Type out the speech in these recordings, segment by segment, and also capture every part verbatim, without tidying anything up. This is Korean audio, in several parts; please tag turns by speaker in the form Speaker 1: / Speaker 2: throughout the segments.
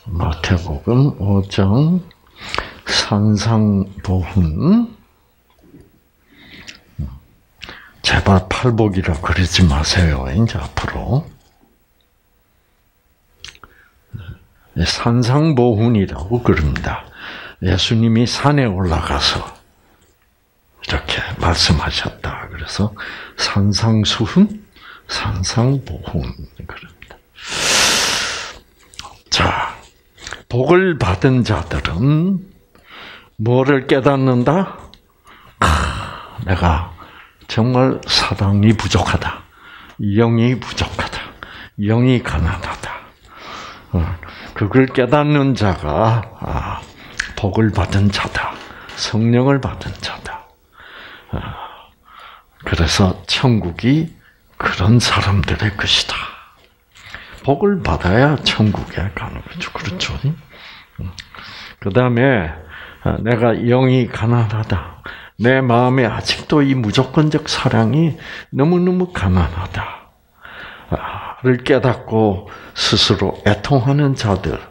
Speaker 1: 마태복음 오 장 산상보훈. 제발 팔복이라 그러지 마세요. 이제 앞으로. 산상보훈이라고 그럽니다. 예수님이 산에 올라가서 이렇게 말씀하셨다. 그래서 산상수훈, 산상보훈 그럽니다. 자, 복을 받은 자들은 뭐를 깨닫는다? 아, 내가 정말 사랑이 부족하다. 영이 부족하다. 영이 가난하다. 그걸 깨닫는 자가 아, 복을 받은 자다. 성령을 받은 자다. 그래서 천국이 그런 사람들의 것이다. 복을 받아야 천국에 가는 거죠. 그렇죠? 그 다음에 내가 영이 가난하다. 내 마음에 아직도 이 무조건적 사랑이 너무너무 가난하다. 를 깨닫고 스스로 애통하는 자들은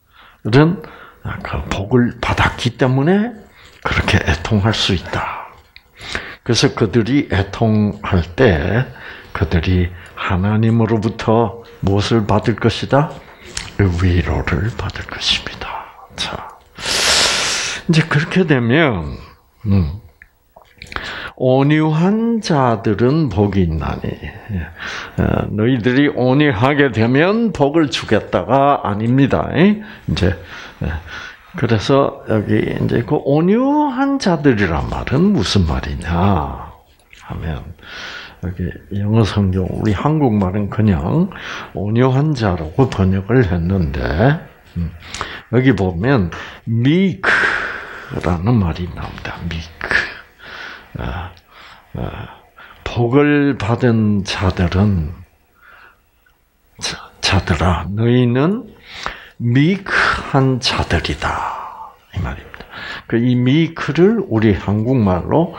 Speaker 1: 그 복을 받았기 때문에 그렇게 애통할 수 있다. 그래서 그들이 애통할 때 그들이 하나님으로부터 무엇을 받을 것이다? 위로를 받을 것입니다. 자, 이제 그렇게 되면 음, 온유한 자들은 복이 있나니 너희들이 온유하게 되면 복을 주겠다가 아닙니다. 이제 그래서 여기 이제 그 온유한 자들이란 말은 무슨 말이냐 하면 여기 영어 성경 우리 한국말은 그냥 온유한 자라고 번역을 했는데 여기 보면 meek라는 말이 나옵니다. meek. 아, 아, 복을 받은 자들은 자, 자들아 너희는 meek한 자들이다 이 말입니다. 그 이 meek를 우리 한국말로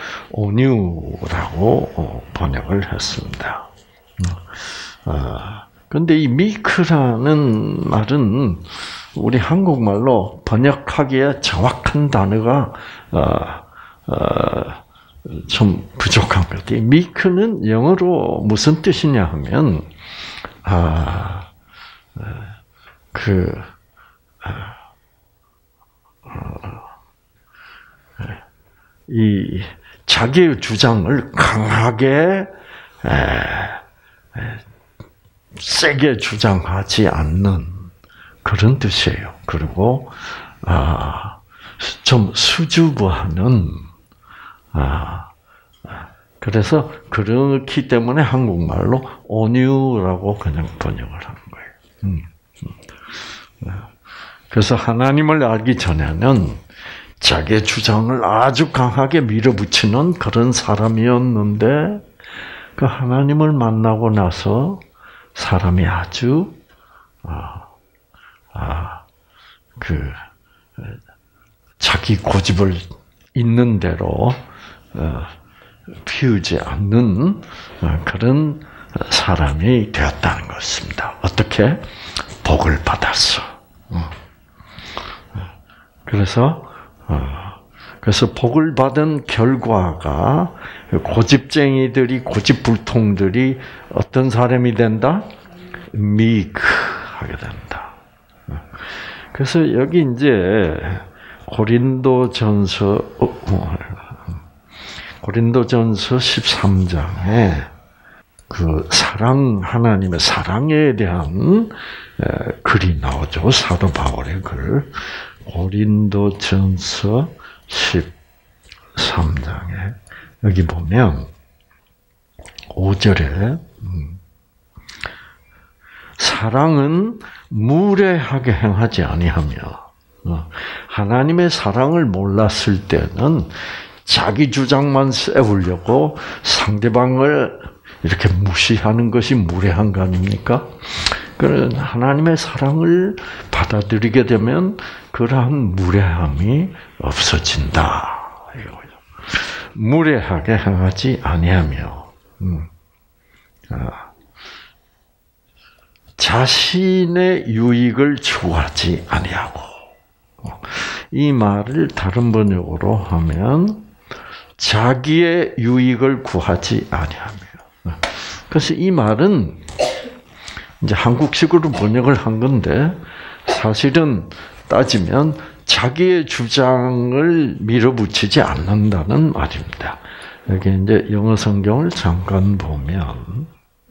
Speaker 1: 온유라고 번역을 했습니다. 그런데 아, 이 meek라는 말은 우리 한국말로 번역하기에 정확한 단어가 어, 어, 좀 부족한 것 같아요. meek는 영어로 무슨 뜻이냐 하면 아, 그 이 자기의 주장을 강하게 에, 에, 세게 주장하지 않는 그런 뜻이에요. 그리고 아, 좀 수줍어하는 아, 그래서 그렇기 때문에 한국말로 온유라고 그냥 번역을 하는 거예요. 음, 음. 그래서 하나님을 알기 전에는 자기의 주장을 아주 강하게 밀어붙이는 그런 사람이었는데 그 하나님을 만나고 나서 사람이 아주 아, 아, 그 자기 고집을 있는 대로 어, 피우지 않는 어, 그런 사람이 되었다는 것입니다. 어떻게? 복을 받았어. 어. 그래서 어, 그래서 복을 받은 결과가 고집쟁이들이 고집불통들이 어떤 사람이 된다? meek하게 된다. 그래서 여기 이제 고린도전서 고린도전서 십삼 장에 그 사랑 하나님의 사랑에 대한 글이 나오죠. 사도 바울의 글. 고린도전서 십삼 장에 여기 보면 오 절에 사랑은 무례하게 행하지 아니하며 하나님의 사랑을 몰랐을 때는 자기 주장만 세우려고 상대방을 이렇게 무시하는 것이 무례한 거 아닙니까? 그런 하나님의 사랑을 받아들이게 되면 그러한 무례함이 없어진다. 이거죠. 무례하게 행하지 아니하며. 음. 아. 자신의 유익을 추구하지 아니하고. 이 말을 다른 번역으로 하면 자기의 유익을 구하지 아니하며. 그래서 이 말은 이제 한국식으로 번역을 한 건데 사실은 따지면 자기의 주장을 밀어붙이지 않는다는 말입니다. 여기 이제 영어 성경을 잠깐 보면,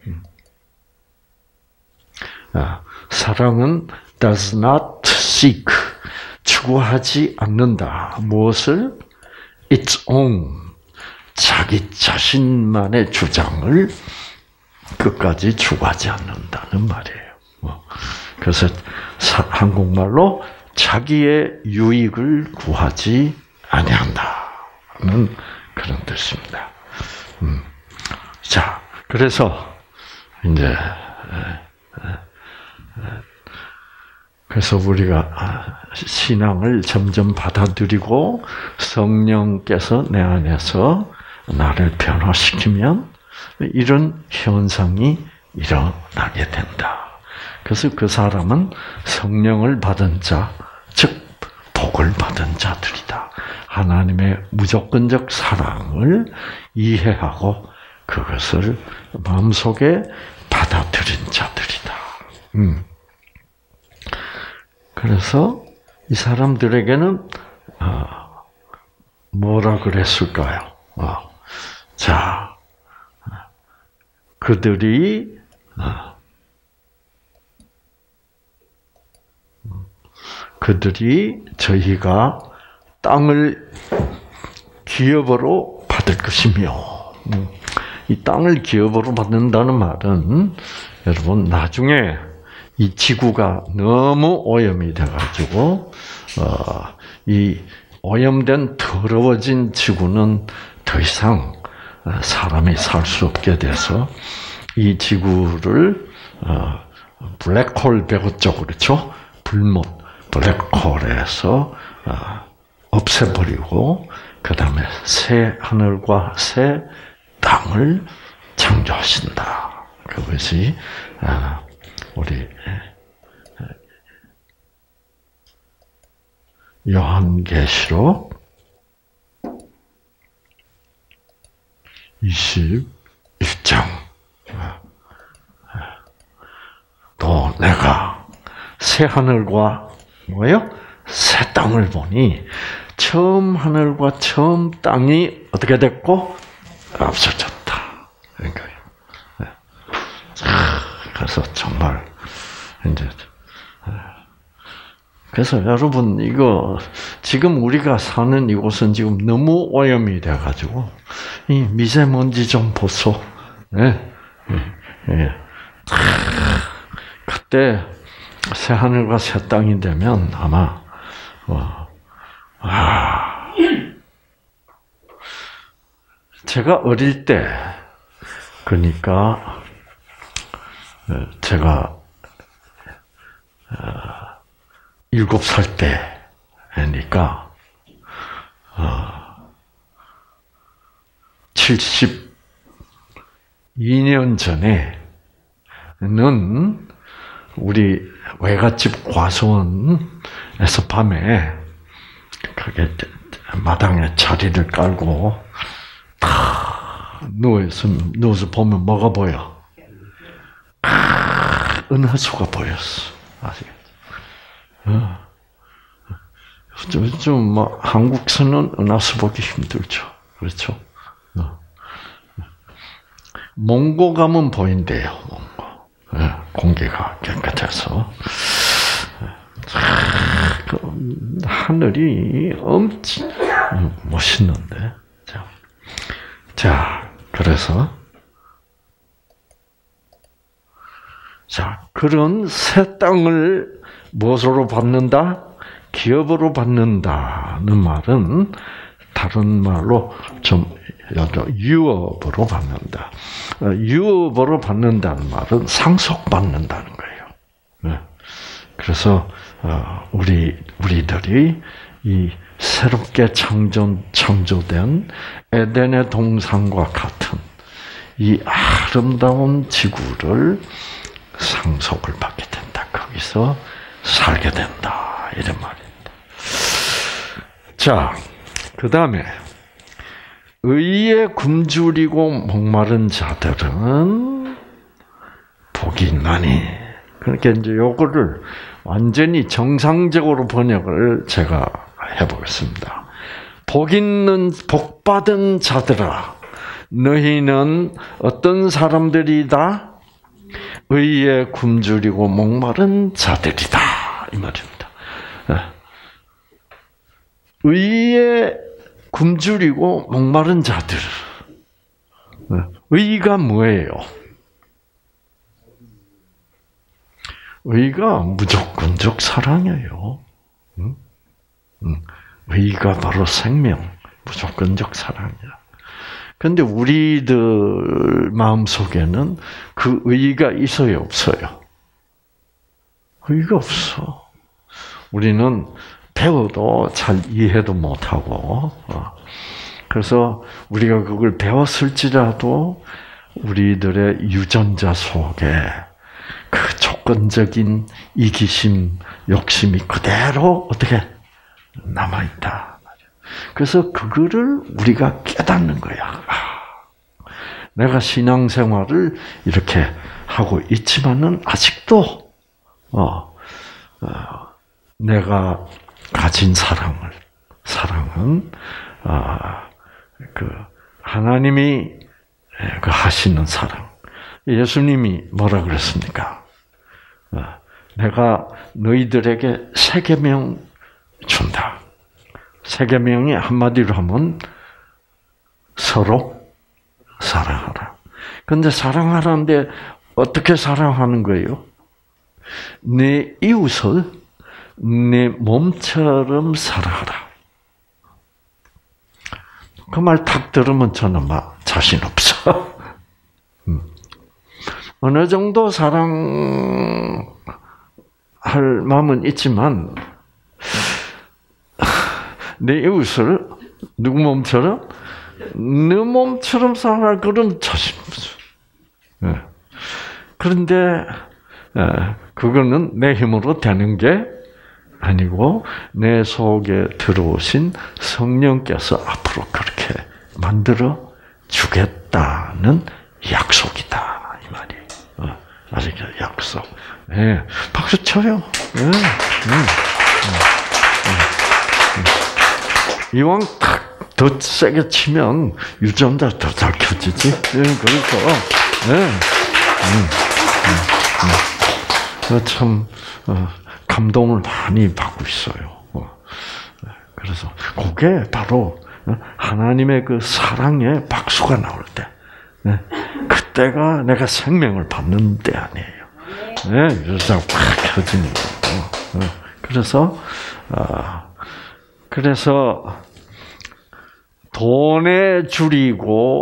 Speaker 1: 아, 사랑은 does not seek, 추구하지 않는다. 무엇을? its own, 자기 자신만의 주장을 끝까지 추구하지 않는다는 말이에요. 그래서 한국말로 자기의 유익을 구하지 아니한다는 그런 뜻입니다. 음. 자, 그래서 이제 그래서 우리가 신앙을 점점 받아들이고 성령께서 내 안에서 나를 변화시키면 이런 현상이 일어나게 된다. 그래서 그 사람은 성령을 받은 자, 즉 복을 받은 자들이다. 하나님의 무조건적 사랑을 이해하고 그것을 마음속에 받아들인 자들이다. 음. 그래서 이 사람들에게는 뭐라 그랬을까요? 자, 그들이 그들이 저희가 땅을 기업으로 받을 것이며, 이 땅을 기업으로 받는다는 말은 여러분 나중에 이 지구가 너무 오염이 돼가지고 어, 이 오염된 더러워진 지구는 더 이상 사람이 살 수 없게 돼서 이 지구를 어, 블랙홀 배후 쪽으로, 그렇죠? 불못 블랙홀에서 어, 없애버리고 그 다음에 새 하늘과 새 땅을 창조하신다. 그것이 어, 우리 요한계시록 이십일 장. 또 내가 새 하늘과 뭐예요? 새 땅을 보니 처음 하늘과 처음 땅이 어떻게 됐고 없어졌다. 그러니까요. 그래서 정말 이제 그래서 여러분 이거 지금 우리가 사는 이곳은 지금 너무 오염이 돼 가지고 이 미세먼지 좀 보소. 네. 네. 그때 새 하늘과 새 땅이 되면 아마 와, 아, 제가 어릴 때 그러니까 제가 일곱 살 때니까 칠십이 년 전에는 우리 외갓집 과수원에서 밤에 그게 마당에 자리를 깔고 다 누워서 누워서 보면 뭐가 보여? 아, 은하수가 보였어. 아시겠죠? 어. 좀, 좀, 뭐, 한국서는 은하수 보기 힘들죠. 그렇죠? 어. 몽고 가면 보인대요, 몽고. 예, 공기가 깨끗해서. 그 하늘이 엄청 멋있는데. 자, 자, 그래서. 자, 그런 새 땅을 무엇으로 받는다? 기업으로 받는다는 말은 다른 말로 좀 유업으로 받는다. 유업으로 받는다는 말은 상속받는다는 거예요. 그래서 우리 우리들이 이 새롭게 창조 창조된 에덴의 동산과 같은 이 아름다운 지구를 상속을 받게 된다. 거기서 살게 된다. 이런 말입니다. 자, 그 다음에 의에 굶주리고 목마른 자들은 복이 있나니. 그러니까 이제 요거를 완전히 정상적으로 번역을 제가 해보겠습니다. 복 있는, 복 받은 자들아, 너희는 어떤 사람들이다? 의에 굶주리고 목마른 자들이다. 이 말입니다. 의에 굶주리고 목마른 자들. 의가 뭐예요? 의가 무조건적 사랑이에요. 의가 바로 생명, 무조건적 사랑이야. 그런데 우리들 마음속에는 그 의가 있어요, 없어요? 의가 없어. 우리는 배워도 잘 이해도 못하고, 그래서 우리가 그걸 배웠을지라도 우리들의 유전자 속에 그 조건적인 이기심, 욕심이 그대로 어떻게 남아있다. 그래서 그거를 우리가 깨닫는 거야. 내가 신앙생활을 이렇게 하고 있지만은 아직도 어, 어, 내가 가진 사랑을 사랑은 어, 그 하나님이 그 하시는 사랑. 예수님이 뭐라 그랬습니까? 어, 내가 너희들에게 세 계명 준다. 세 계명이 한마디로 하면 서로 사랑하라. 그런데 사랑하라는데 어떻게 사랑하는 거예요? 내 이웃을 내 몸처럼 사랑하라. 그 말 탁 들으면 저는 막 자신 없어. 음. 어느 정도 사랑할 마음은 있지만 내 이웃을 누구 몸처럼? 내 몸처럼 사랑할 그런 자신 없어. 네. 그런데 그거는 내 힘으로 되는 게 아니고 내 속에 들어오신 성령께서 앞으로 그렇게 만들어 주겠다는 약속이다 이 말이에요. 어, 아시죠? 약속. 네. 박수 쳐요. 네. 네. 네. 이왕 탁 더 세게 치면 유전자 더 잘 켜지지. 네. 그래서 네. 음. 음. 음. 참 어, 감동을 많이 받고 있어요. 어. 그래서 그게 바로 하나님의 그 사랑의 박수가 나올 때, 네. 그때가 내가 생명을 받는 때 아니에요. 네. 그래서 확 켜지는 거고. 네. 그래서 아, 그래서 돈에 줄이고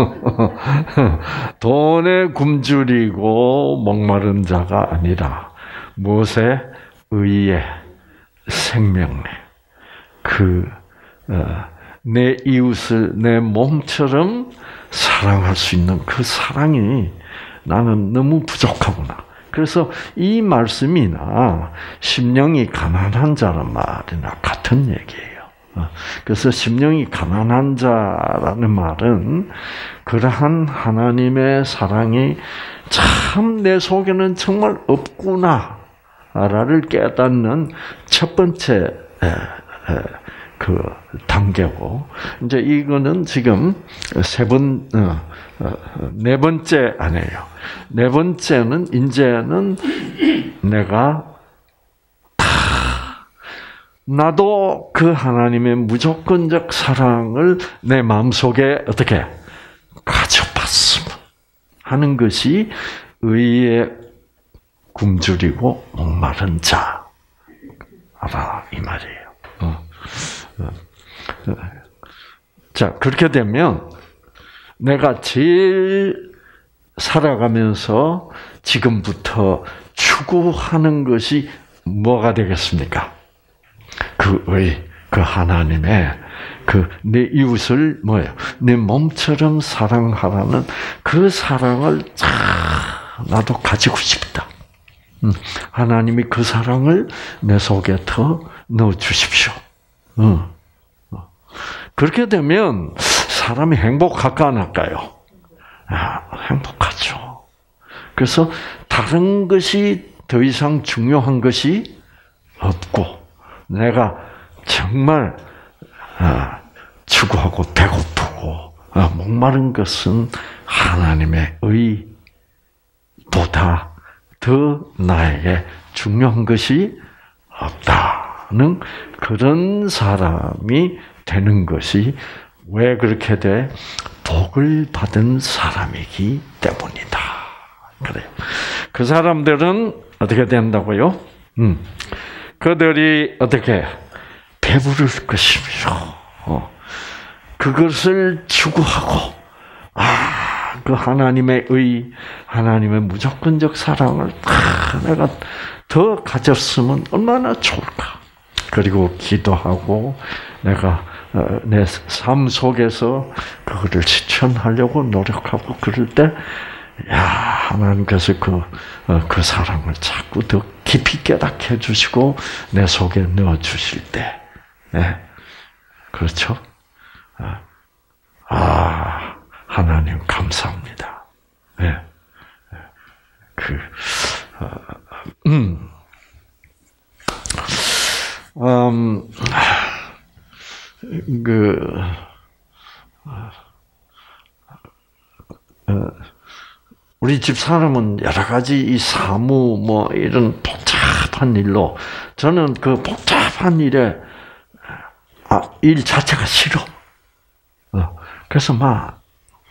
Speaker 1: 돈에 굶주리고 목마른 자가 아니라 무엇에 의에 생명에 그 내 이웃을 내 몸처럼 사랑할 수 있는 그 사랑이 나는 너무 부족하구나. 그래서 이 말씀이나 심령이 가난한 자란 말이나 같은 얘기예요. 그래서 심령이 가난한 자라는 말은 그러한 하나님의 사랑이 참 내 속에는 정말 없구나를 깨닫는 첫 번째 그 단계고, 이제 이거는 지금 세 번, 네 번째 아니에요. 네 번째는 이제는 내가 나도 그 하나님의 무조건적 사랑을 내 마음속에 어떻게 가져봤음 하는 것이 의에 굶주리고 목마른 자 알아 이 말이에요. 어. 어. 자 그렇게 되면 내가 제일 살아가면서 지금부터 추구하는 것이 뭐가 되겠습니까? 그 의, 그 하나님의 그 내 이웃을 뭐예요? 내 몸처럼 사랑하라는 그 사랑을 참 나도 가지고 싶다. 하나님이 그 사랑을 내 속에 더 넣어 주십시오. 그렇게 되면 사람이 행복할까 안 할까요? 아, 행복하죠. 그래서 다른 것이 더 이상 중요한 것이 없고 내가 정말 추구하고 배고프고 목마른 것은 하나님의 의보다 더 나에게 중요한 것이 없다는 그런 사람이 되는 것이 왜 그렇게 돼? 복을 받은 사람이기 때문이다. 그래요. 그 사람들은 어떻게 된다고요? 음, 그들이 어떻게 배부를 것이며, 어, 그것을 추구하고, 아, 그 하나님의 의, 하나님의 무조건적 사랑을 아, 내가 더 가졌으면 얼마나 좋을까. 그리고 기도하고 내가 내 삶 속에서 그거를 실천하려고 노력하고 그럴 때, 야, 하나님께서 그, 그 사랑을 자꾸 더 깊이 깨닫게 해주시고 내 속에 넣어주실 때, 네. 그렇죠? 아, 하나님 감사합니다. 네. 그, 음, 음, 그, 어, 우리 집 사람은 여러 가지 이 사무 뭐 이런 복잡한 일로 저는 그 복잡한 일에 아, 일 자체가 싫어. 어, 그래서 막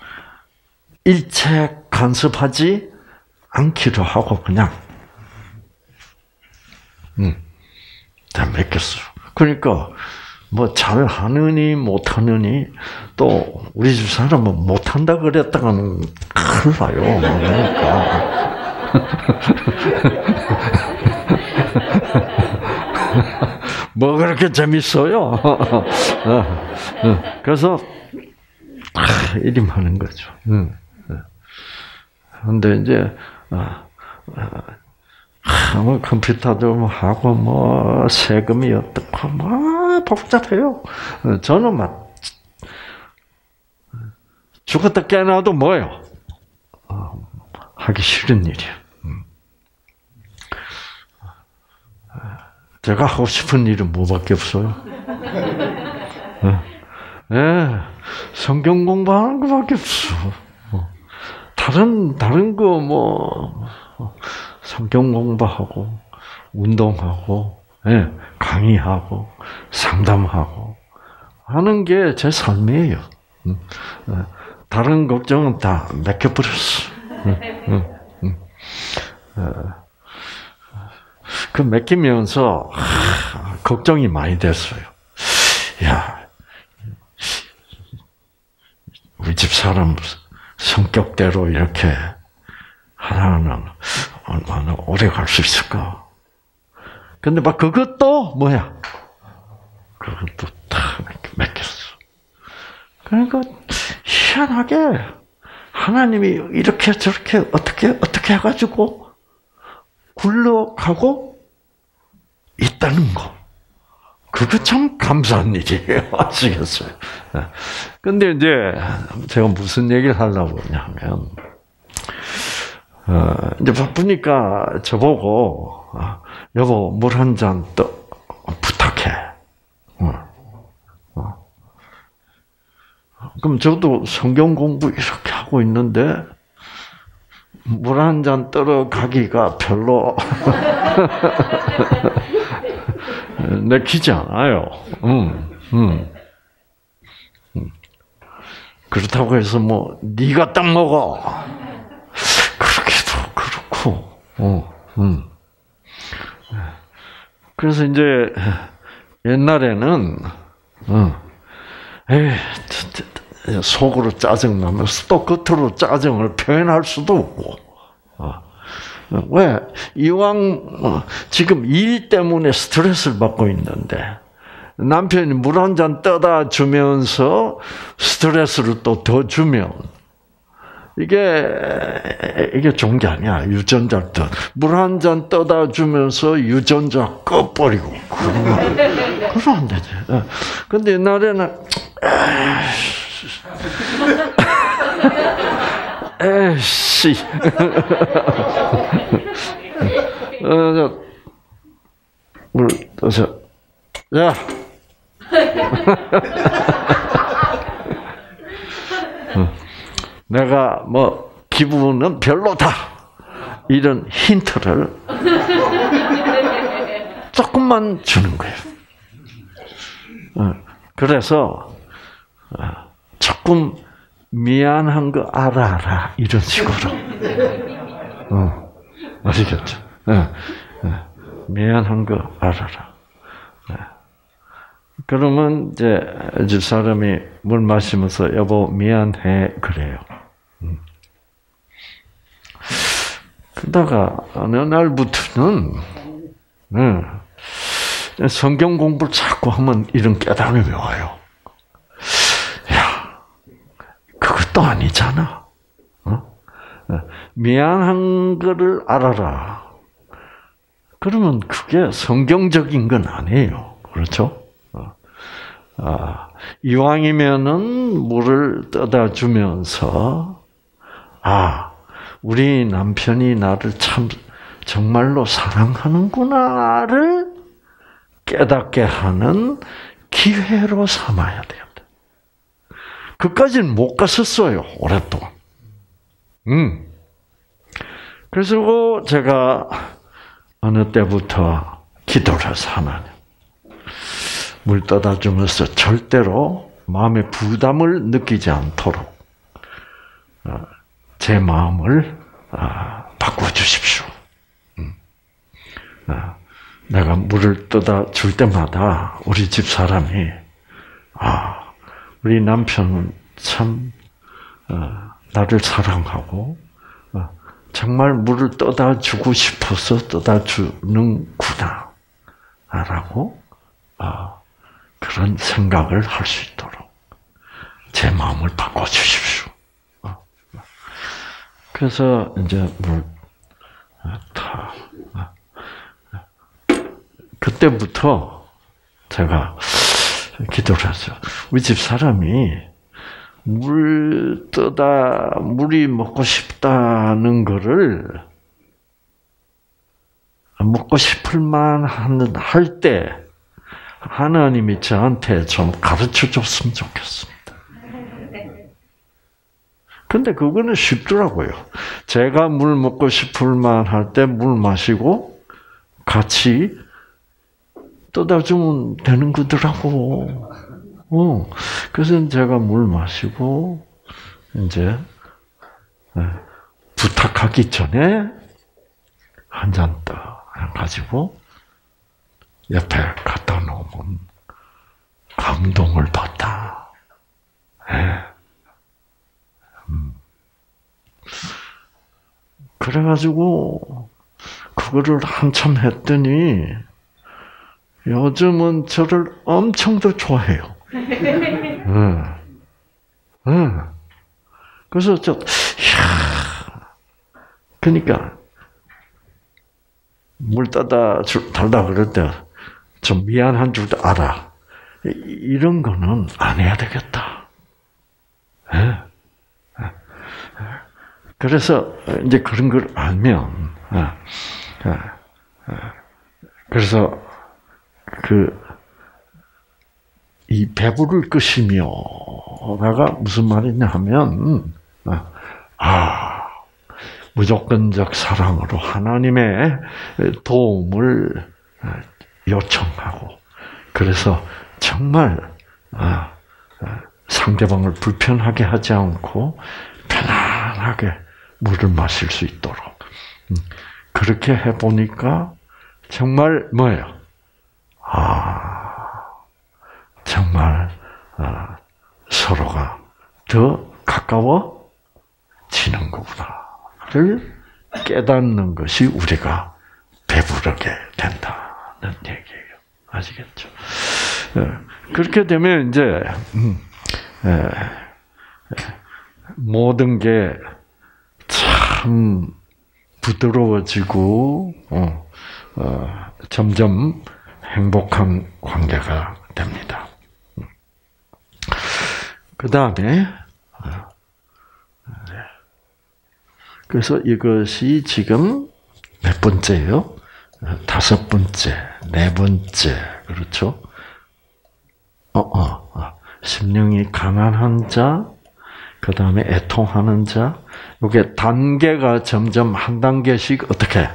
Speaker 1: 일체 간섭하지 않기로 하고 그냥 음, 다 맡겼어. 그러니까 뭐 잘하느니 못하느니 또 우리 집 사람은 못한다 그랬다가는 큰일 나요. 그러니까 뭐 그렇게 재밌어요. 그래서 일이 많은 거죠. 그런데 이제 뭐 컴퓨터도 하고 뭐 세금이 어떻고 뭐 복잡해요. 저는 막 죽었다 깨어나도 뭐예요? 하기 싫은 일이에요. 제가 하고 싶은 일은 뭐밖에 없어요. 네, 성경 공부하는 것밖에 없어. 다른 다른 거 뭐 성경 공부하고 운동하고 네, 강의하고 상담하고 하는 게 제 삶이에요. 다른 걱정은 다 맡겨버렸어. 그 맡기면서 걱정이 많이 됐어요. 야, 우리 집 사람 성격대로 이렇게 하나는 얼마나 오래 갈 수 있을까? 근데 막 그것도 뭐야? 그것도 다 맡겼어. 그러니까 희한하게 하나님이 이렇게 저렇게 어떻게 어떻게 해가지고 굴러가고 있다는 거. 그거 참 감사한 일이에요. 아시겠어요? 근데 이제 제가 무슨 얘기를 하려고 하냐면, 어, 이제 바쁘니까 저보고, 여보, 물 한 잔 더 부탁해. 어. 어. 그럼 저도 성경 공부 이렇게 하고 있는데, 물 한 잔 떨어가기가 별로 내키지 않아요. 음, 음. 음. 그렇다고 해서 뭐 네가 딱 먹어. 그렇게도 그렇고. 어, 음. 그래서 이제 옛날에는 어, 에이, 속으로 짜증 나면서 또 겉으로 짜증을 표현할 수도 없고. 어. 왜? 이왕 지금 일 때문에 스트레스를 받고 있는데 남편이 물 한 잔 떠다 주면서 스트레스를 또 더 주면 이게 이게 좋은 게 아니야. 유전자 떠. 물 한 잔 떠다 주면서 유전자 꺼버리고 그러면 그러면 안 되지. 근데 옛날에는 에이씨. 어, 물 떠서 야. 내가 뭐 기분은 별로다 이런 힌트를 조금만 주는 거예요. 그래서 조금 미안한 거 알아라 이런 식으로. 어, 아시겠죠? 미안한 거 알아라. 그러면 이제 집 사람이 물 마시면서 여보 미안해 그래요. 음. 그러다가 어느 날부터는 네, 성경 공부를 자꾸 하면 이런 깨달음이 와요. 야, 그것도 아니잖아. 어? 미안한 거를 알아라. 그러면 그게 성경적인 건 아니에요. 그렇죠? 아, 이왕이면은 물을 떠다 주면서, 아, 우리 남편이 나를 참, 정말로 사랑하는구나를 깨닫게 하는 기회로 삼아야 됩니다. 그까지는 못 갔었어요, 오랫동안. 음. 그래서 제가 어느 때부터 기도를 해서 하나님, 물 떠다 주면서 절대로 마음의 부담을 느끼지 않도록 제 마음을 바꿔주십시오. 내가 물을 떠다 줄 때마다 우리 집 사람이 아, 우리 남편은 참 나를 사랑하고 정말 물을 떠다 주고 싶어서 떠다 주는구나 라고 그런 생각을 할 수 있도록 제 마음을 바꿔주십시오. 그래서 이제 물 타. 그때부터 제가 기도를 했어요. 우리 집 사람이 물 떠다 물이 먹고 싶다는 거를 먹고 싶을 만한 할 때. 하나님이 저한테 좀 가르쳐 줬으면 좋겠습니다. 근데 그거는 쉽더라고요. 제가 물 먹고 싶을 만할 때 물 마시고 같이 떠다 주면 되는 거더라고. 어. 그래서 제가 물 마시고 이제 부탁하기 전에 한 잔 떠 가지고 옆에 갖다 놓으면 감동을 받다. 네. 음. 그래가지고 그거를 한참 했더니 요즘은 저를 엄청 더 좋아해요. 네. 네. 그래서 저, 이야, 그러니까 물 따다 달다 그럴 때. 좀 미안한 줄도 알아. 이런 거는 안 해야 되겠다. 그래서 이제 그런 걸 알면, 그래서 그 이 배부를 것이며가 무슨 말이냐 하면, 아 무조건적 사랑으로 하나님의 도움을 요청하고 그래서 정말 상대방을 불편하게 하지 않고 편안하게 물을 마실 수 있도록 그렇게 해보니까 정말 뭐예요? 아 정말 서로가 더 가까워지는 거구나를 깨닫는 것이 우리가 배부르게 된다는 얘기예요. 아시겠죠? 그렇게 되면 이제 모든 게 참 부드러워지고 어, 어, 점점 행복한 관계가 됩니다. 그 다음에 그래서 이것이 지금 몇 번째예요? 다섯 번째, 네 번째, 그렇죠? 어, 어, 어. 심령이 가난한 자, 그 다음에 애통하는 자, 이게 단계가 점점 한 단계씩 어떻게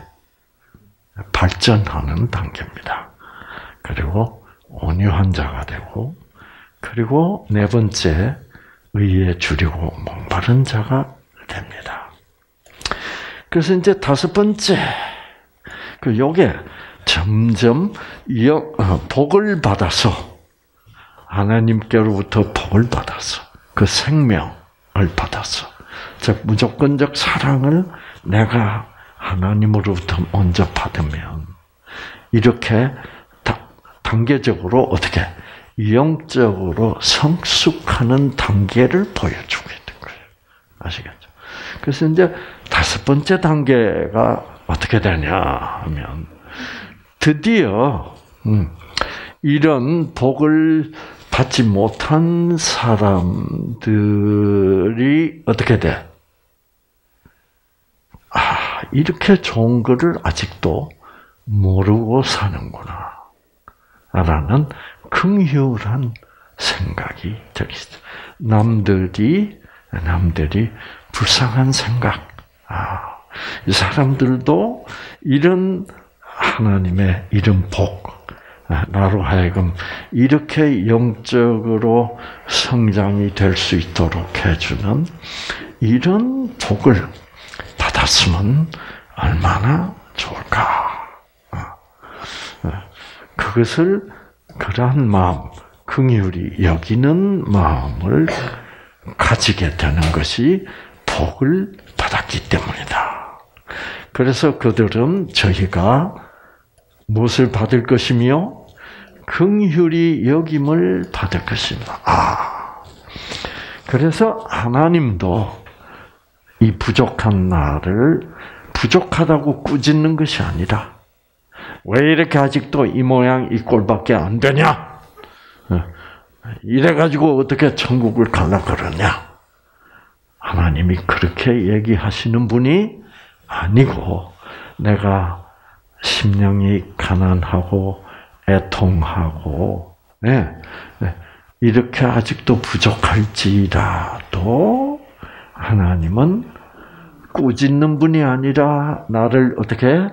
Speaker 1: 발전하는 단계입니다. 그리고 온유한 자가 되고, 그리고 네 번째, 의에 주리고 목마른 자가 됩니다. 그래서 이제 다섯 번째, 그 요게 점점 복을 받아서 하나님께로부터 복을 받아서 그 생명을 받아서 즉 무조건적 사랑을 내가 하나님으로부터 먼저 받으면 이렇게 단계적으로 어떻게 영적으로 성숙하는 단계를 보여주고 있는 거예요. 아시겠죠? 그래서 이제 다섯 번째 단계가 어떻게 되냐 하면 드디어 음, 이런 복을 받지 못한 사람들이 어떻게 돼? 아, 이렇게 좋은 거를 아직도 모르고 사는구나 라는 긍휼한 생각이 저기 있어. 남들이 남들이 불쌍한 생각. 아, 이 사람들도 이런 하나님의 이런 복, 나로 하여금 이렇게 영적으로 성장이 될 수 있도록 해주는 이런 복을 받았으면 얼마나 좋을까. 그것을 그러한 마음, 긍휼히 여기는 마음을 가지게 되는 것이 복을 받았기 때문이다. 그래서 그들은 저희가 무엇을 받을 것이며 긍휼히 여김을 받을 것입니다. 아, 그래서 하나님도 이 부족한 나를 부족하다고 꾸짖는 것이 아니라 왜 이렇게 아직도 이 모양 이 꼴밖에 안 되냐? 이래가지고 어떻게 천국을 가려 그러냐? 하나님이 그렇게 얘기하시는 분이 아니고 내가 심령이 가난하고 애통하고 네, 네, 이렇게 아직도 부족할지라도 하나님은 꾸짖는 분이 아니라 나를 어떻게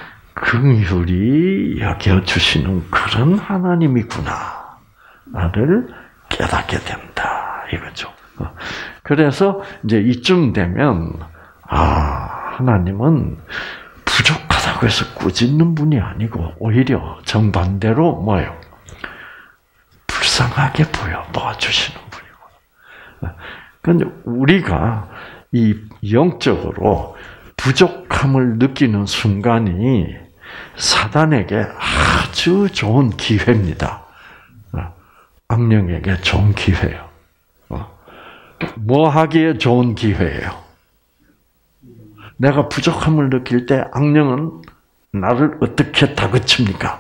Speaker 1: 긍휼히 여겨주시는 그런 하나님이구나. 나를 깨닫게 된다. 이거죠. 그래서 이제 이쯤 되면 아, 하나님은 부족하다고 해서 꾸짖는 분이 아니고 오히려 정반대로 뭐예요? 불쌍하게 보여 봐주시는 분이고. 그런데 우리가 이 영적으로 부족함을 느끼는 순간이 사단에게 아주 좋은 기회입니다. 악령에게 좋은 기회예요. 뭐 하기에 좋은 기회예요? 내가 부족함을 느낄 때 악령은 나를 어떻게 다그칩니까?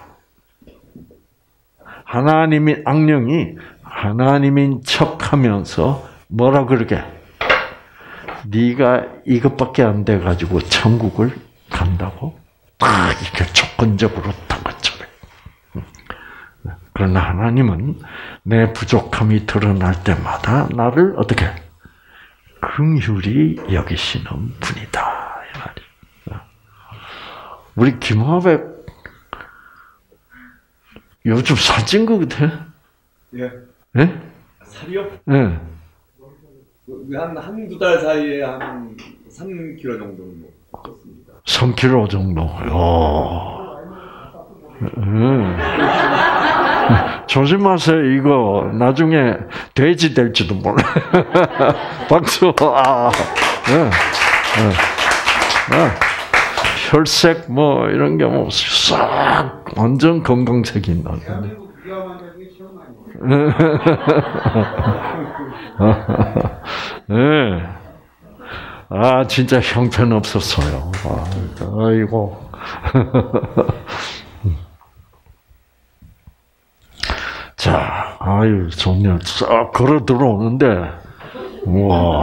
Speaker 1: 하나님이 악령이 하나님인 척하면서 뭐라 그러게? 네가 이것밖에 안 돼 가지고 천국을 간다고 딱 이렇게 조건적으로 다그쳐요. 그러나 하나님은 내 부족함이 드러날 때마다 나를 어떻게 긍휼히 여기시는 분이다. 우리 김화백 요즘 살찐 것 같아.
Speaker 2: 예.
Speaker 1: 예?
Speaker 2: 살이요?
Speaker 1: 예.
Speaker 2: 한, 한두 달 사이에 한 삼 킬로그램 정도는 뭐 쪘습니다.
Speaker 1: 삼 킬로그램 정도. 오. 음. 조심하세요. 이거 나중에 돼지 될지도 몰라. 박수. 아. 네. 네. 네. 혈색 뭐 이런 게 뭐 싹 완전 검정색이 나네. 네. 아, 진짜 형편없었어요. 아, 아이고. 자, 아유, 좋네요. 싹 걸어 들어오는데, 우와.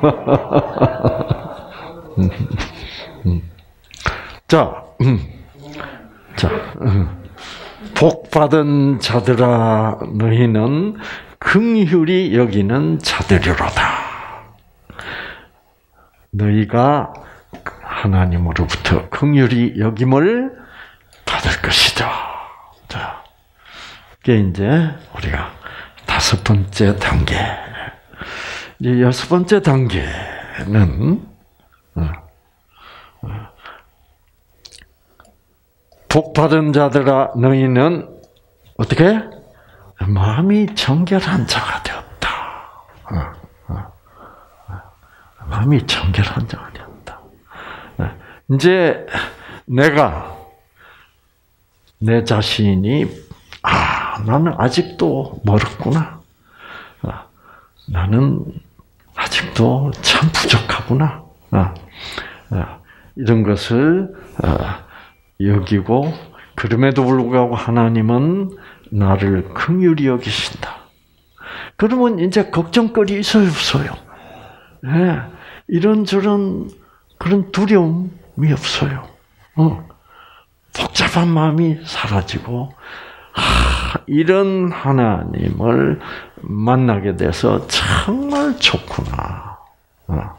Speaker 1: 자, 자, 복 받은 자들아, 너희는 긍휼히 여기는 자들이로다. 너희가 하나님으로부터 긍휼히 여김을 받을 것이다. 자, 이게 이제 우리가 다섯 번째 단계. 이제 여섯 번째 단계는 복 받은 자들아, 너희는 어떻게 마음이 정결한 자가 되었다. 마음이 정결한 자가 되었다. 이제 내가 내 자신이 아 나는 아직도 멀었구나. 나는 아직도 참 부족하구나. 이런 것을 여기고 그럼에도 불구하고 하나님은 나를 긍휼히 여기신다. 그러면 이제 걱정거리 있어요, 없어요? 네, 이런저런 그런 두려움이 없어요. 어. 복잡한 마음이 사라지고 아, 이런 하나님을 만나게 돼서 정말 좋구나. 어.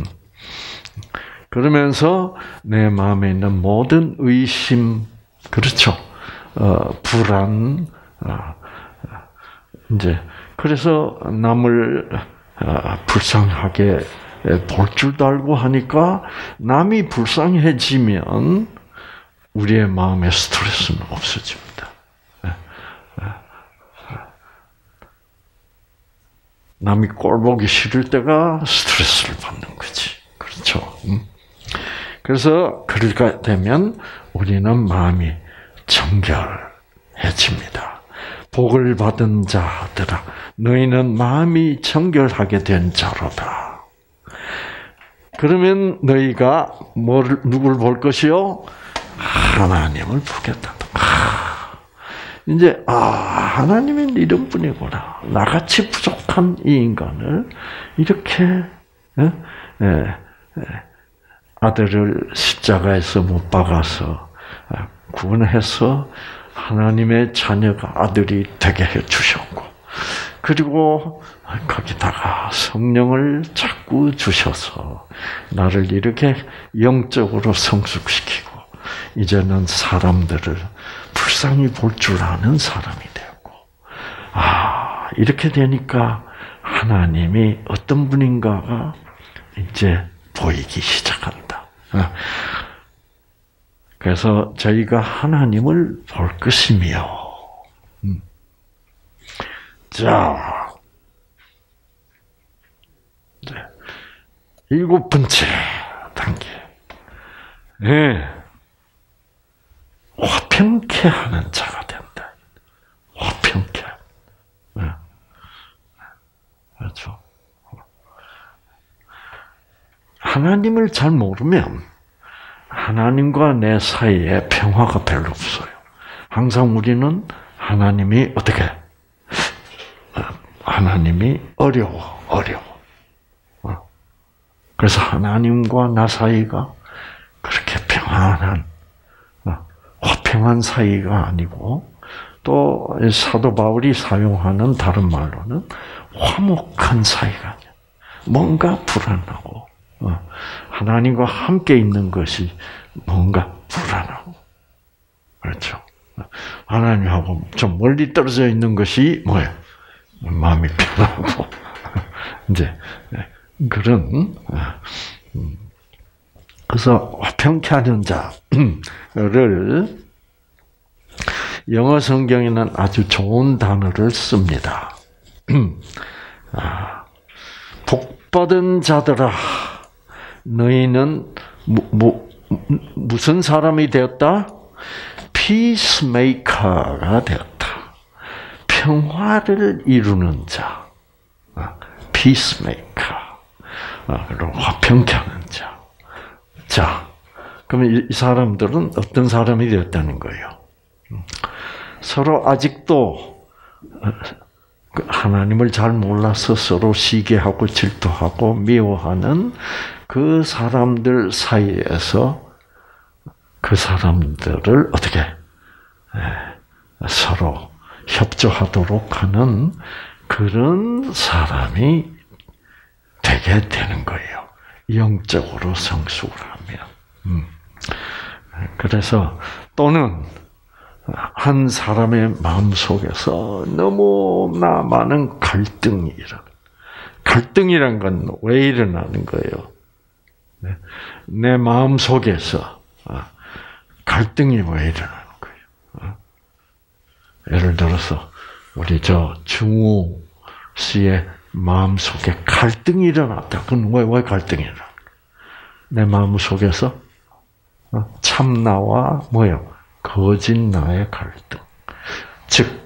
Speaker 1: 그러면서 내 마음에 있는 모든 의심, 그렇죠? 어, 불안, 어, 이제 그래서 남을 어, 불쌍하게 볼 줄도 알고 하니까 남이 불쌍해지면 우리의 마음의 스트레스는 없어집니다. 남이 꼴 보기 싫을 때가 스트레스를 받는 거지. 그렇죠? 그래서 그렇게 되면 우리는 마음이 정결해집니다. 복을 받은 자들아, 너희는 마음이 정결하게 된 자로다. 그러면 너희가 뭘 누굴 볼 것이요? 하나님을 보겠다. 아, 이제 아 하나님은 이런 분이구나. 나같이 부족한 이 인간을 이렇게 에? 에, 에, 아들을 십자가에서 못 박아서 구원해서 하나님의 자녀가 아들이 되게 해주셨고, 그리고 거기다가 성령을 자꾸 주셔서 나를 이렇게 영적으로 성숙시키고 이제는 사람들을 불쌍히 볼 줄 아는 사람이 되었고, 아 이렇게 되니까 하나님이 어떤 분인가가 이제 보이기 시작한다. 그래서 저희가 하나님을 볼 것이며, 자, 네. 일곱 번째 단계, 네. 화평케 하는 자가 된다. 화평케, 네. 그렇죠. 하나님을 잘 모르면 하나님과 내 사이에 평화가 별로 없어요. 항상 우리는 하나님이 어떻게? 하나님이 어려워, 어려워. 그래서 하나님과 나 사이가 그렇게 평안한, 화평한 사이가 아니고, 또 사도 바울이 사용하는 다른 말로는 화목한 사이가 아니야. 뭔가 불안하고, 하나님과 함께 있는 것이 뭔가 불안하고, 그렇죠. 하나님하고 좀 멀리 떨어져 있는 것이 뭐예요? 마음이 편하고, 이제 그런, 그래서 화평케 하는 자를 영어 성경에는 아주 좋은 단어를 씁니다. 복받은 자들아, 너희는 뭐, 뭐, 무슨 사람이 되었다? 피스메이커가 되었다. 평화를 이루는 자. 피스메이커. 그리고 화평케 하는 자. 자, 그러면 이 사람들은 어떤 사람이 되었다는 거예요? 서로 아직도 하나님을 잘 몰라서 서로 시기하고 질투하고 미워하는 그 사람들 사이에서 그 사람들을 어떻게 서로 협조하도록 하는 그런 사람이 되게 되는 거예요. 영적으로 성숙을 하면. 음. 그래서 또는 한 사람의 마음 속에서 너무나 많은 갈등이 일어나. 갈등이란 건 왜 일어나는 거예요? 내 마음 속에서 갈등이 왜 일어나는 거예요? 예를 들어서 우리 저 중우 씨의 마음 속에 갈등이 일어났다. 그건 왜, 왜 갈등이 일어나? 내 마음 속에서 참나와 뭐요? 거짓 나의 갈등. 즉,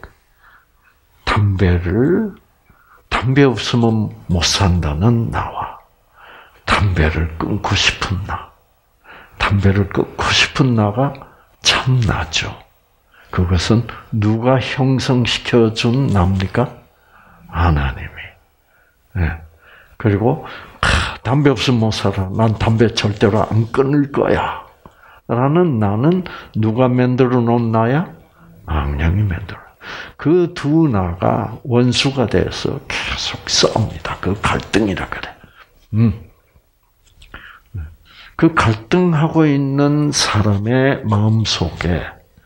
Speaker 1: 담배를, 담배 없으면 못 산다는 나와, 담배를 끊고 싶은 나, 담배를 끊고 싶은 나가 참나죠. 그것은 누가 형성시켜준 나입니까? 하나님이. 네. 그리고, 아, 담배 없으면 못 살아. 난 담배 절대로 안 끊을 거야. 라는 나는 누가 만들어 놓은 나야? 악령이 만들어. 그 두 나가 원수가 돼서 계속 싸웁니다. 그 갈등이라 그래. 음. 그 갈등하고 있는 사람의 마음 속에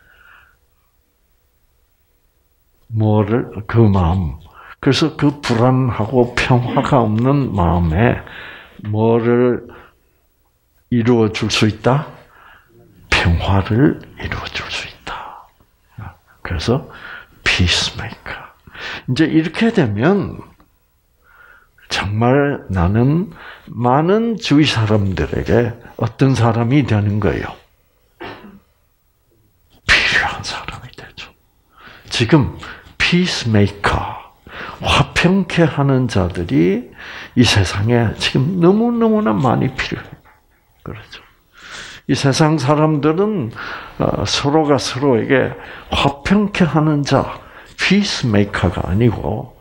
Speaker 1: 뭐를, 그 마음, 그래서 그 불안하고 평화가 없는 마음에 뭐를 이루어 줄 수 있다? 평화를 이루어 줄 수 있다. 그래서 peacemaker. 이제 이렇게 되면 정말 나는 많은 주위 사람들에게 어떤 사람이 되는 거예요? 필요한 사람이 되죠. 지금 peacemaker, 화평케 하는 자들이 이 세상에 지금 너무너무나 많이 필요해요. 그렇죠. 이 세상 사람들은 서로가 서로에게 화평케 하는 자, peacemaker가 아니고,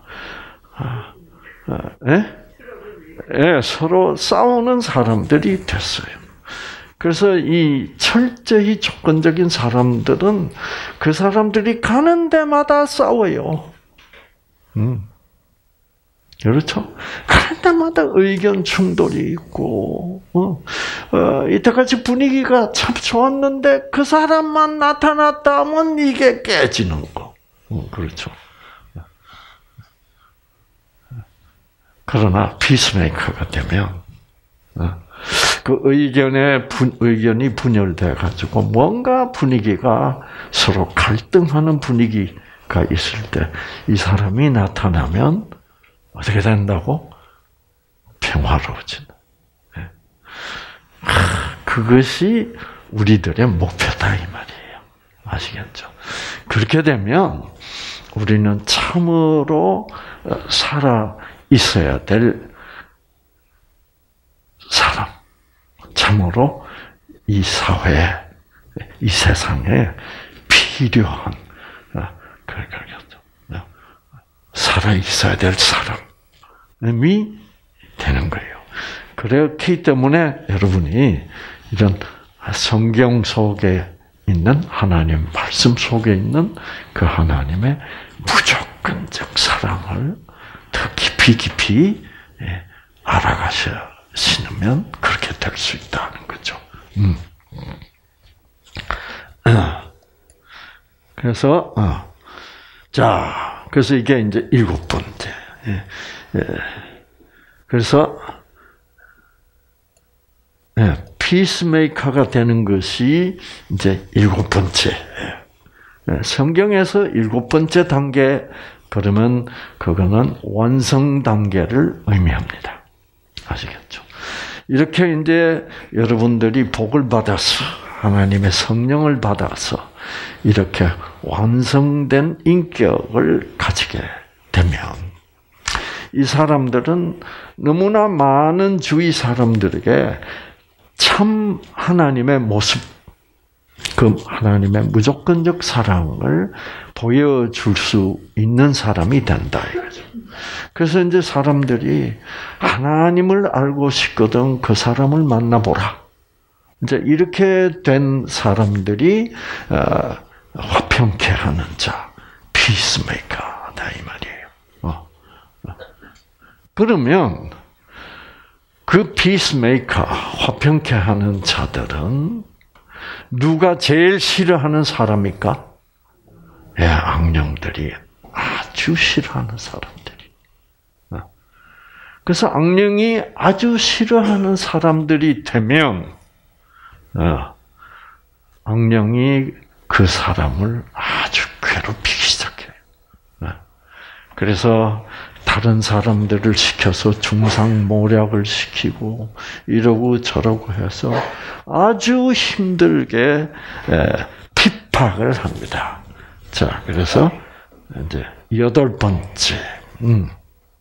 Speaker 1: 예? 예, 서로 싸우는 사람들이 됐어요. 그래서 이 철저히 조건적인 사람들은 그 사람들이 가는 데마다 싸워요. 음. 그렇죠? 가는 데마다 의견 충돌이 있고, 어, 어, 이때까지 분위기가 참 좋았는데 그 사람만 나타났다 하면 이게 깨지는 거. 어, 그렇죠? 그러나 피스메이커가 되면 어, 그 의견의 분, 의견이 분열돼 가지고 뭔가 분위기가 서로 갈등하는 분위기가 있을 때 이 사람이 나타나면 어떻게 된다고? 평화로워진다. 네. 그것이 우리들의 목표다 이 말이에요. 아시겠죠? 그렇게 되면 우리는 참으로 살아 있어야 될 사람, 참으로 이 사회에, 이 세상에 필요한 그렇겠죠. 살아 있어야 될 사람이 되는 거예요. 그렇기 때문에 여러분이 이런 성경 속에 있는 하나님 말씀 속에 있는 그 하나님의 무조건적 사랑을 더 깊이 깊이 알아가시면 그렇게 될 수 있다는 거죠. 음. 그래서 어. 자, 그래서 이게 이제 일곱 번째. 예. 예. 그래서 예. 피스메이커가 되는 것이 이제 일곱 번째. 예. 성경에서 일곱 번째 단계, 그러면 그거는 완성 단계를 의미합니다. 아시겠죠? 이렇게 이제 여러분들이 복을 받아서 하나님의 성령을 받아서 이렇게 완성된 인격을 가지게 되면 이 사람들은 너무나 많은 주위 사람들에게 참 하나님의 모습, 그 하나님의 무조건적 사랑을 보여줄 수 있는 사람이 된다 이거죠. 그래서 이제 사람들이 하나님을 알고 싶거든 그 사람을 만나보라. 이제 이렇게 된 사람들이 어, 화평케 하는 자, 피스메이커다 이 말이에요. 어. 그러면 그 피스메이커, 화평케 하는 자들은 누가 제일 싫어하는 사람입니까? 예, 악령들이 아주 싫어하는 사람들이. 그래서 악령이 아주 싫어하는 사람들이 되면 어, 악령이 그 사람을 아주 괴롭히기 시작해요. 어. 그래서 다른 사람들을 시켜서 중상모략을 시키고 이러고 저러고 해서 아주 힘들게 핍박을 합니다. 자, 그래서 이제 여덟 번째, 음,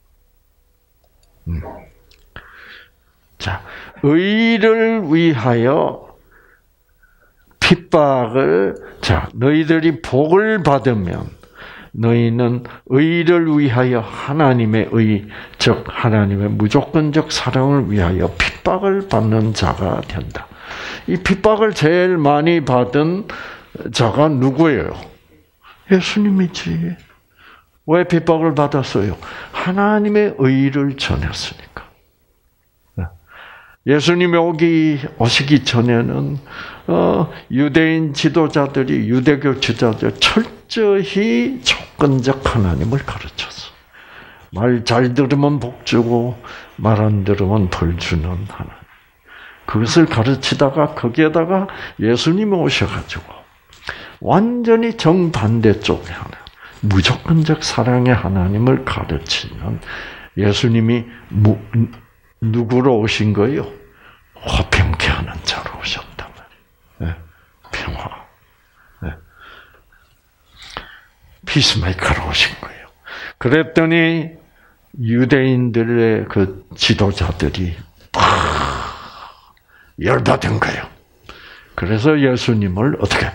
Speaker 1: 음. 자, 의를 위하여 핍박을, 자, 너희들이 복을 받으면 너희는 의를 위하여 하나님의 의, 즉 하나님의 무조건적 사랑을 위하여 핍박을 받는 자가 된다. 이 핍박을 제일 많이 받은 자가 누구예요? 예수님이지. 왜 핍박을 받았어요? 하나님의 의를 전했으니까. 예수님이 오기, 오시기 전에는, 어, 유대인 지도자들이, 유대교 지도자들 철저히 조건적 하나님을 가르쳤어. 말 잘 들으면 복 주고, 말 안 들으면 벌 주는 하나님. 그것을 가르치다가 거기에다가 예수님이 오셔가지고, 완전히 정반대 쪽에 하나, 무조건적 사랑의 하나님을 가르치는 예수님이 무, 누구로 오신 거예요? 화평케 하는 자로 오셨단 말이에요. 네. 평화. 네. 피스메이커로 오신 거예요. 그랬더니 유대인들의 그 지도자들이 열받은 거예요. 그래서 예수님을 어떻게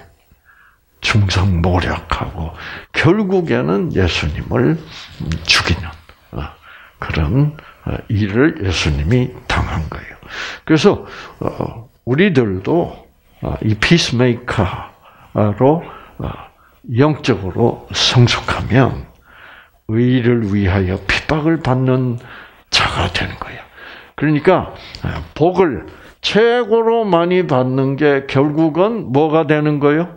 Speaker 1: 중상모략하고 결국에는 예수님을 죽이는 그런 일을 예수님이 당한 거예요. 그래서 우리들도 이 피스메이커로 영적으로 성숙하면 의를 위하여 핍박을 받는 자가 되는 거예요. 그러니까 복을 최고로 많이 받는 게 결국은 뭐가 되는 거예요?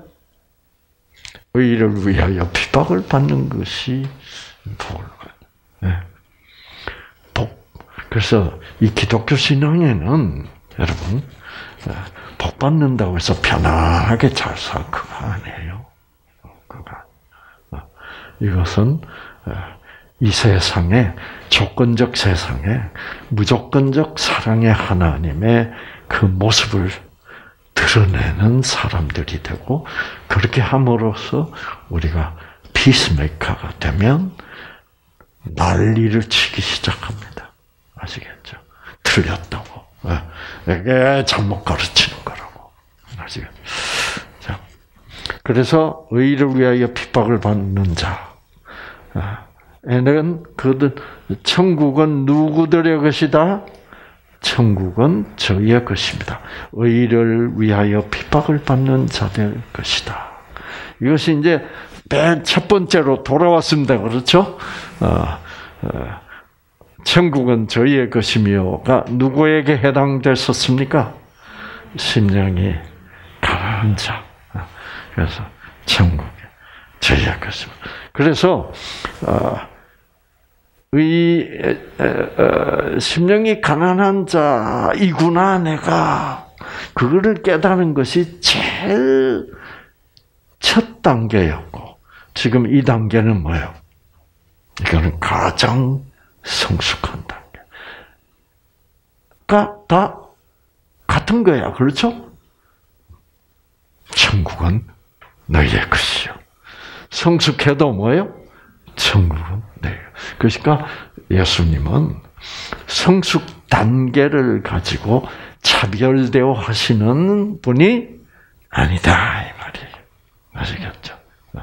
Speaker 1: 의를 위하여 핍박을 받는 것이 복을 받는. 복. 그래서 이 기독교 신앙에는 여러분 복 받는다고 해서 편안하게 잘 살 그거 아니에요. 그거. 이것은 이 세상에 조건적 세상에 무조건적 사랑의 하나님의 그 모습을 드러내는 사람들이 되고 그렇게 함으로써 우리가 피스메이커가 되면 난리를 치기 시작합니다. 아시겠죠? 틀렸다고. 이게 잘못 가르치는 거라고. 아시겠죠? 자, 그래서 의를 위하여 핍박을 받는 자에는 그들 천국은 누구들의 것이다? 천국은 저희의 것입니다. 의를 위하여 핍박을 받는 자들 것이다. 이것이 이제 맨 첫 번째로 돌아왔습니다. 그렇죠? 어, 어, 천국은 저희의 것이며가 누구에게 해당됐었습니까? 심령이 가난한 자. 그래서 천국이 저희의 것입니다. 그래서 어, 의 어, 심령이 가난한 자이구나 내가 그거를 깨닫는 것이 제일 첫 단계였고 지금 이 단계는 뭐예요? 이거는 가장 성숙한 단계가 다 같은 거야, 그렇죠? 천국은 너희의 것이요. 성숙해도 뭐예요? 천국은 네. 그러니까 예수님은 성숙 단계를 가지고 차별되어 하시는 분이 아니다 이 말이에요. 아시겠죠?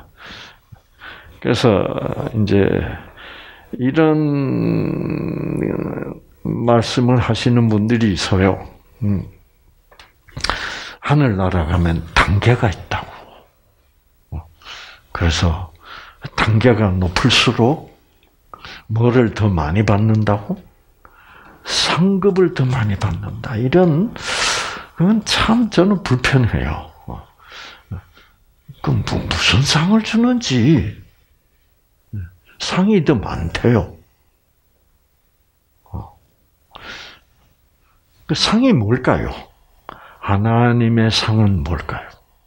Speaker 1: 그래서 이제 이런 말씀을 하시는 분들이 있어요. 음. 하늘나라 가면 단계가 있다고. 그래서 단계가 높을수록 뭐를 더 많이 받는다고? 상급을 더 많이 받는다. 이런 그건 참 저는 불편해요. 그럼 무슨 상을 주는지 상이 더 많대요. 그 상이 뭘까요? 하나님의 상은 뭘까요?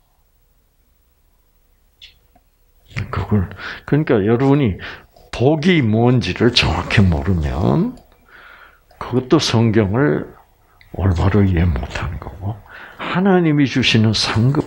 Speaker 1: 그걸 그러니까 여러분이 복이 뭔지를 정확히 모르면 그것도 성경을 올바로 이해 못하는 거고 하나님이 주시는 상급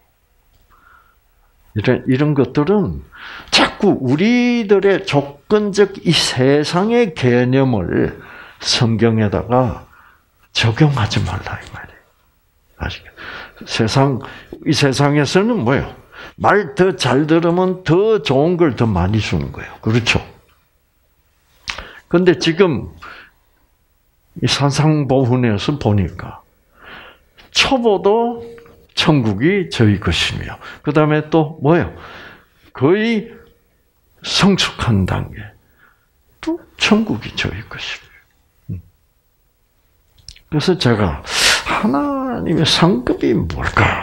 Speaker 1: 이런 이런 것들은 자꾸 우리들의 조건적 이 세상의 개념을 성경에다가 적용하지 말라 이 말이에요. 아시겠죠? 세상 이 세상에서는 뭐예요? 말 더 잘 들으면 더 좋은 걸 더 많이 주는 거예요. 그렇죠? 근데 지금 이 산상보훈에서 보니까 초보도 천국이 저희 것이며 그 다음에 또 뭐예요? 거의 성숙한 단계 또 천국이 저희 것이며 그래서 제가 하나님의 상급이 뭘까?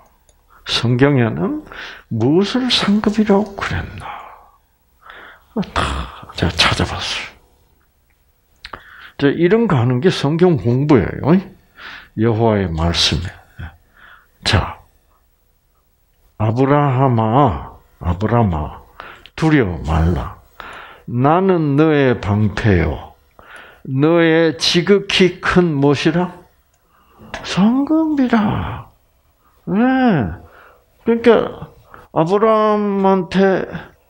Speaker 1: 성경에는 무엇을 상급이라고 그랬나? 다 제가 찾아봤어요. 이런 거 하는 게 성경 공부예요. 여호와의 말씀에. 자, 아브라함아, 아브라함아, 두려워 말라. 나는 너의 방패요. 너의 지극히 큰 무엇이라? 상급이라. 네. 그러니까 아브라함한테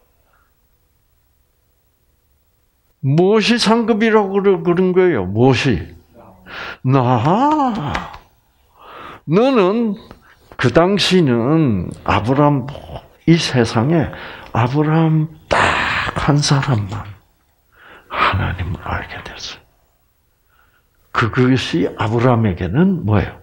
Speaker 1: 무엇이 상급이라고 그런 거예요? 무엇이? 나. 너는 그 당시는 아브라함 이 세상에 아브라함 딱 한 사람만 하나님을 알게 됐어요. 그것이 아브라함에게는 뭐예요?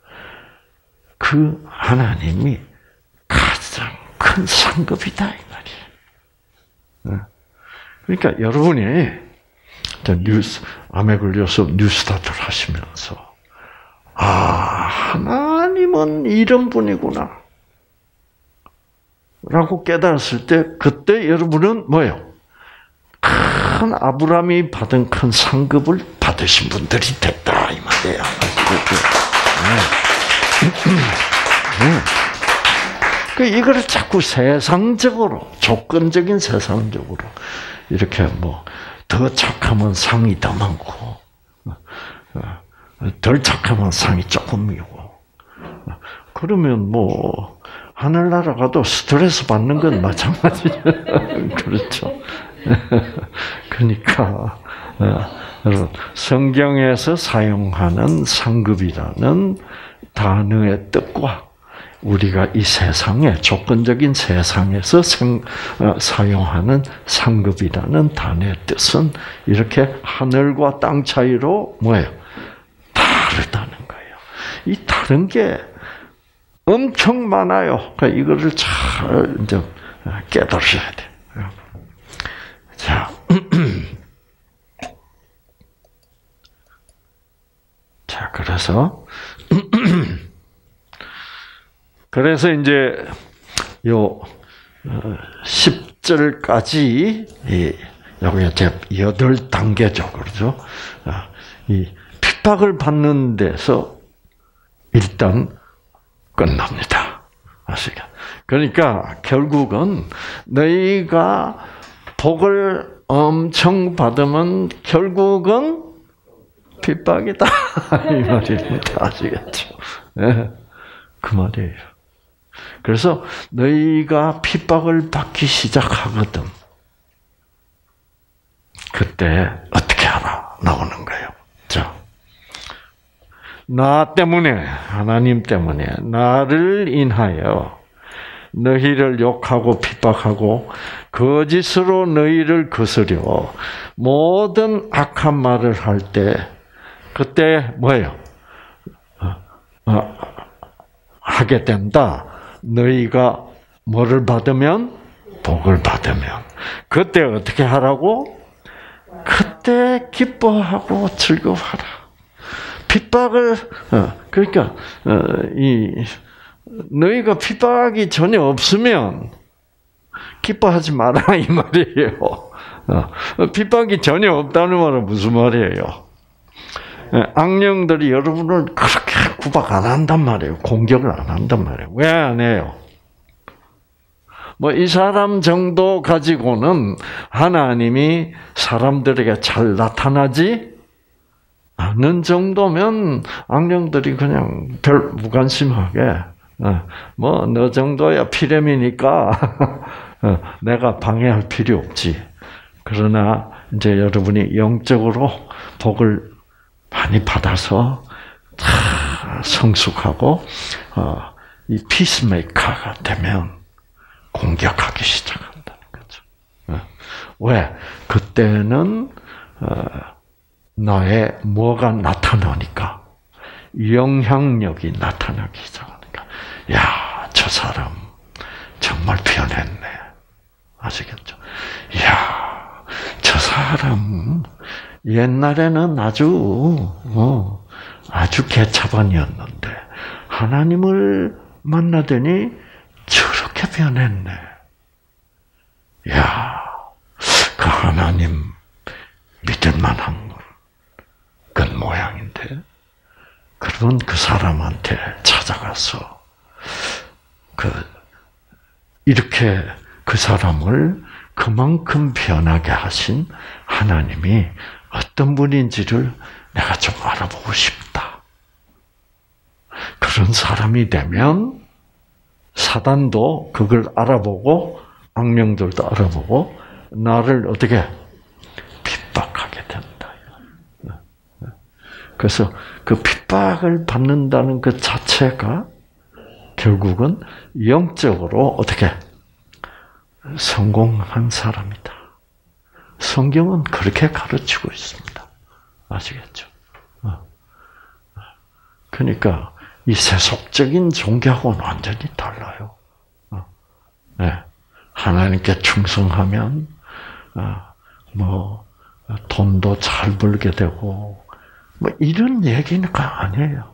Speaker 1: 그 하나님이 가장 큰 상급이다 이 말이에요. 그러니까 여러분이 뉴스 암에 걸려서 뉴스타트를 하시면서 아 하나님은 이런 분이구나 라고 깨달았을 때 그때 여러분은 뭐예요? 큰 아브라함이 받은 큰 상급을 받으신 분들이 됐다 이 말이에요. 그 이거를 자꾸 세상적으로 조건적인 세상적으로 이렇게 뭐 더 착하면 상이 더 많고 덜 착하면 상이 조금이고 그러면 뭐 하늘나라 가도 스트레스 받는 건 마찬가지죠. 그렇죠. 그러니까 여러분 성경에서 사용하는 상급이라는 단어의 뜻과 우리가 이 세상에 조건적인 세상에서 생, 어, 사용하는 상급이라는 단어의 뜻은 이렇게 하늘과 땅 차이로 뭐예요? 다르다는 거예요. 이 다른 게 엄청 많아요. 그러니까 이거를 잘 이제 깨달으셔야 돼요. 자, 자 그래서. 그래서 이제 요 십 절까지 여기 이제 여덟 단계죠, 그렇죠? 이 핍박을 받는 데서 일단 끝납니다. 아시죠? 그러니까 결국은 너희가 복을 엄청 받으면 결국은 핍박이다 이 말입니다. 아시겠죠? 네, 그 말이에요. 그래서 너희가 핍박을 받기 시작하거든. 그때 어떻게 하라 나오는 거예요. 자, 나 때문에, 하나님 때문에 나를 인하여 너희를 욕하고 핍박하고 거짓으로 너희를 거스려 모든 악한 말을 할 때 그때 뭐예요? 어, 어, 하게 된다. 너희가 뭐를 받으면? 복을 받으면. 그때 어떻게 하라고? 그때 기뻐하고 즐거워하라. 핍박을 어, 그러니까 어, 이 너희가 핍박이 전혀 없으면 기뻐하지 마라 이 말이에요. 어, 핍박이 전혀 없다는 말은 무슨 말이에요? 악령들이 여러분을 그렇게 구박 안 한단 말이에요. 공격을 안 한단 말이에요. 왜 안 해요? 뭐 이 사람 정도 가지고는 하나님이 사람들에게 잘 나타나지 않는 정도면 악령들이 그냥 별 무관심하게 뭐 너 정도야 피렘이니까 내가 방해할 필요 없지. 그러나 이제 여러분이 영적으로 복을 많이 받아서 다 성숙하고 어, 이 피스메이커가 되면 공격하기 시작한다는 거죠. 어. 왜? 그때는 어, 나의 뭐가 나타나니까 영향력이 나타나기 시작하니까 야, 저 사람 정말 변했네. 아시겠죠? 야, 저 사람 옛날에는 아주 어, 아주 개차반이었는데 하나님을 만나더니 저렇게 변했네. 야, 그 하나님 믿을 만한 건 모양인데. 그러면 그 사람한테 찾아가서 그 이렇게 그 사람을 그만큼 변하게 하신 하나님이 어떤 분인지를 내가 좀 알아보고 싶다. 그런 사람이 되면 사단도 그걸 알아보고 악령들도 알아보고 나를 어떻게 핍박하게 된다. 그래서 그 핍박을 받는다는 그 자체가 결국은 영적으로 어떻게 성공한 사람이다. 성경은 그렇게 가르치고 있습니다. 아시겠죠? 그러니까 이 세속적인 종교하고는 완전히 달라요. 네. 하나님께 충성하면 뭐 돈도 잘 벌게 되고 뭐 이런 얘기가 아니에요.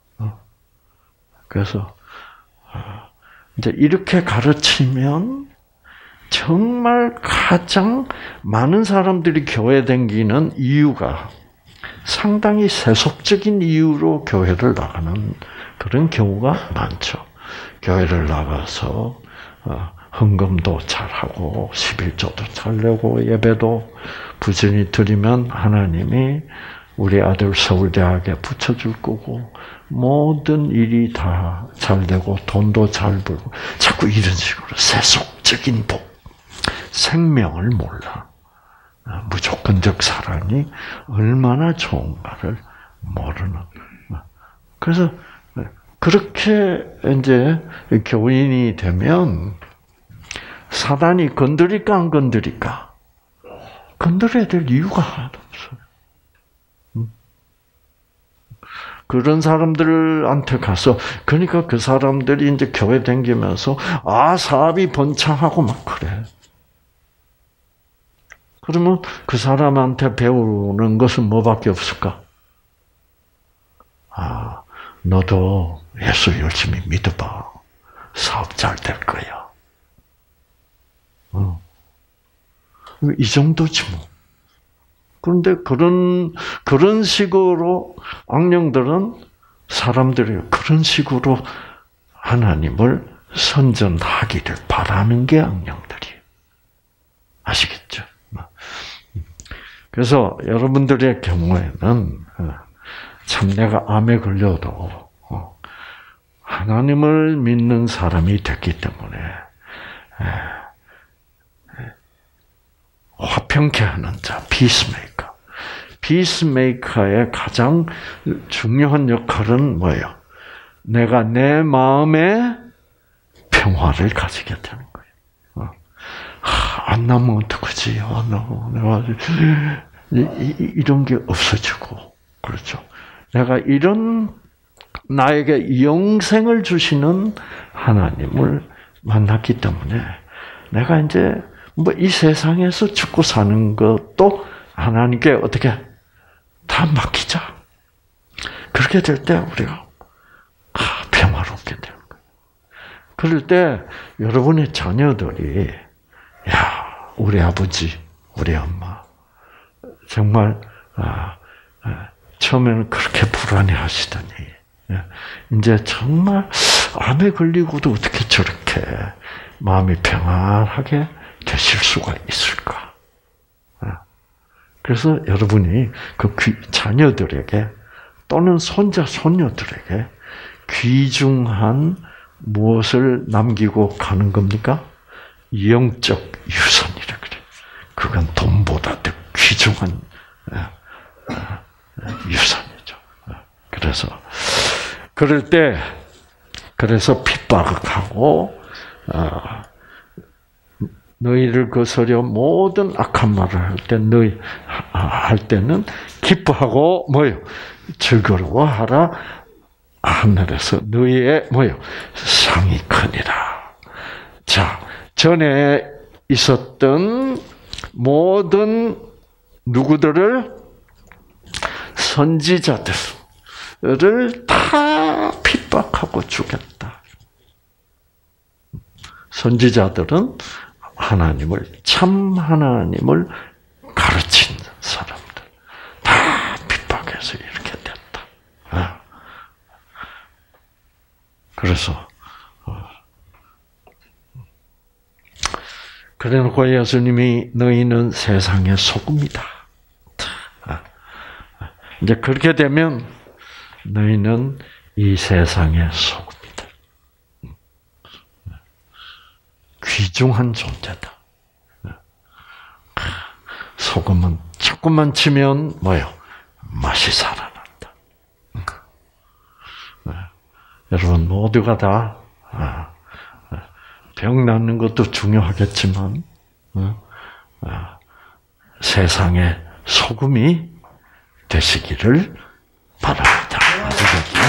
Speaker 1: 그래서 이제 이렇게 가르치면 정말 가장 많은 사람들이 교회 다니는 이유가 상당히 세속적인 이유로 교회를 나가는 그런 경우가 많죠. 교회를 나가서 헌금도 잘하고 십일조도 잘 내고 예배도 부지런히 드리면 하나님이 우리 아들 서울대학에 붙여줄 거고 모든 일이 다 잘 되고 돈도 잘 벌고 자꾸 이런 식으로 세속적인 복, 생명을 몰라. 무조건적 사랑이 얼마나 좋은가를 모르는. 그래서 그렇게 이제 교인이 되면 사단이 건드릴까 안 건드릴까? 건드려야 될 이유가 하나도 없어요. 그런 사람들한테 가서 그러니까 그 사람들이 이제 교회 다니면서 아 사업이 번창하고 막 그래. 그러면 그 사람한테 배우는 것은 뭐밖에 없을까? 아, 너도 예수 열심히 믿어봐. 사업 잘 될 거야. 어. 이 정도지 뭐. 그런데 그런 그런 식으로 악령들은 사람들이 그런 식으로 하나님을 선전하기를 바라는 게 악령들이에요. 아시겠죠? 그래서 여러분들의 경우에는 참 내가 암에 걸려도 하나님을 믿는 사람이 됐기 때문에 화평 평쾌하는 자, 피스메이커. 피스메이커의 가장 중요한 역할은 뭐예요? 내가 내 마음에 평화를 가지게 되는 거예요. 어. 하, 안 나면 어떡하지? 안 나면 내가 이, 이, 이런 게 없어지고, 그렇죠. 내가 이런 나에게 영생을 주시는 하나님을 만났기 때문에 내가 이제 뭐 이 세상에서 죽고 사는 것도 하나님께 어떻게 다 맡기자. 그렇게 될 때 우리가 아, 평화롭게 되는 거예요. 그럴 때 여러분의 자녀들이 야, 우리 아버지, 우리 엄마 정말 아, 아, 처음에는 그렇게 불안해하시더니 이제 정말 암에 걸리고도 어떻게 저렇게 마음이 평안하게 되실 수가 있을까? 그래서 여러분이 그 자녀들에게 또는 손자, 손녀들에게 귀중한 무엇을 남기고 가는 겁니까? 영적 유산이라 그래. 그건 돈보다 더 귀중한 유산이죠. 그래서 그럴 때 그래서 핍박하고 너희를 거스려 모든 악한 말을 할 때 너희 할 때는 기뻐하고 뭐요? 즐거워하라. 하늘에서 너희의 뭐요? 상이 크니라. 자, 전에 있었던 모든 누구들을 선지자들을 다 핍박하고 죽였다. 선지자들은 하나님을, 참 하나님을 가르친 사람들. 다 핍박해서 이렇게 됐다. 그래서, 그래 놓고 예수님이 너희는 세상의 소금이다. 이제 그렇게 되면 너희는 이 세상의 소금이다. 귀중한 존재다. 소금은 조금만 치면 뭐요? 맛이 살아난다. 여러분 모두가 다 병 낫는 것도 중요하겠지만 세상의 소금이 되시기를 바랍니다.